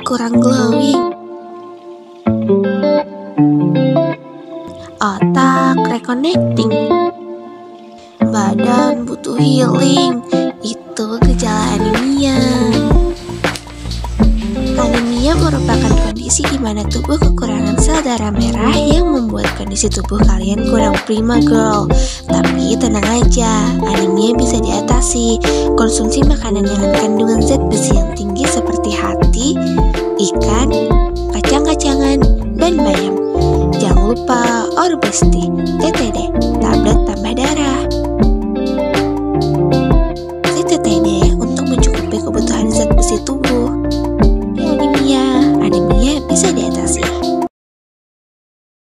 kurang glowing. Otak reconnecting. Badan butuh healing. Itu gejala anemia. Anemia merupakan kondisi di mana tubuh kekurangan sel darah merah yang membuat kondisi tubuh kalian kurang prima girl. Tapi tenang aja, anemia bisa diatasi. Konsumsi makanan dengan kandungan zat besi yang tinggi seperti hati, ikan, kacang-kacangan, dan bayam. Jangan lupa Orbesti.